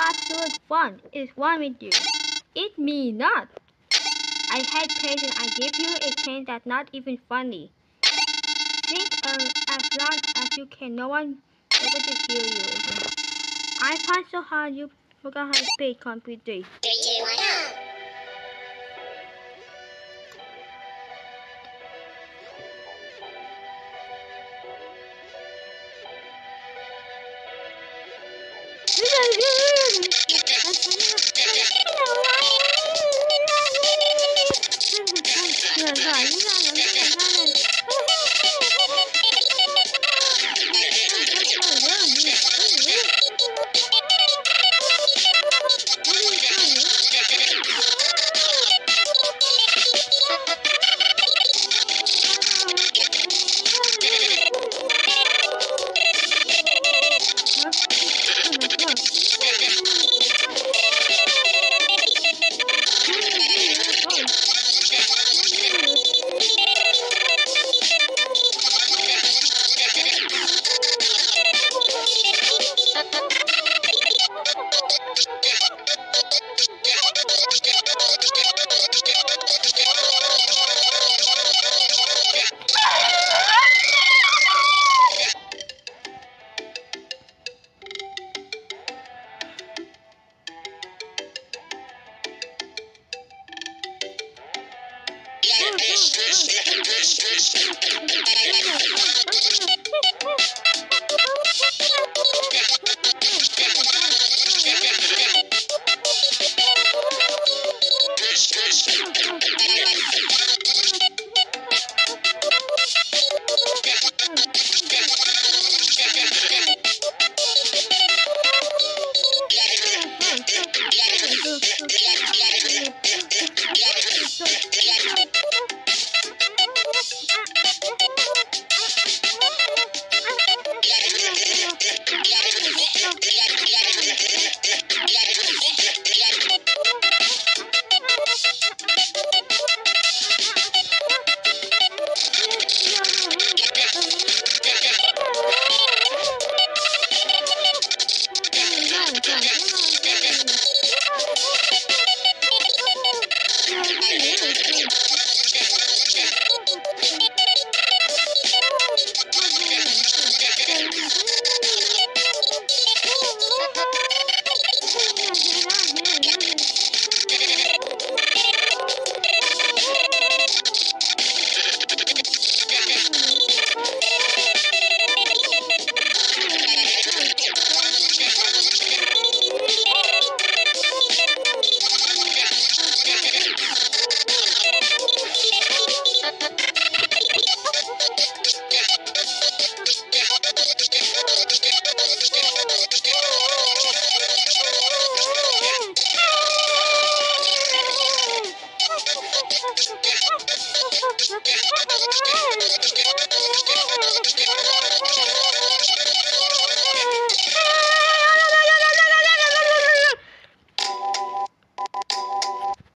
absolute fun is wrong with you? Eat me not. I hate patience. I give you a chance that's not even funny. Think as loud as you can. No one able to hear you again. I punch so hard you forgot how to speak completely. 3, 2, 1, go!